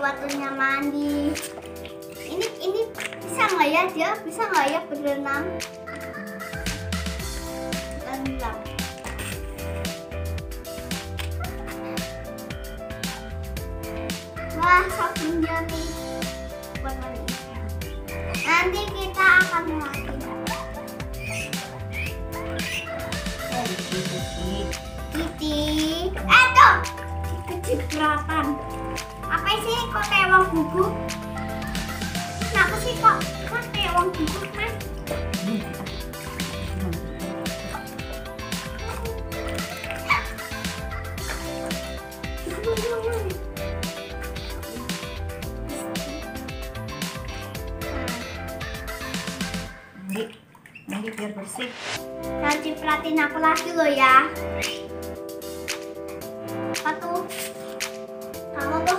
waktunya mandi. Ini bisa nggak ya, dia bisa nggak ya berenang? Berenang. Wah, sabunnya nih buat mandi. Nanti kita akan mandi. Titi, tuh kecipratan. Apa sih kok kayak wong bubuk? Kenapa sih kok kayak wong bubuk, Mas? Nanti biar bersih. Jangan cipratin aku lagi loh ya. Apa tuh? Kamu tuh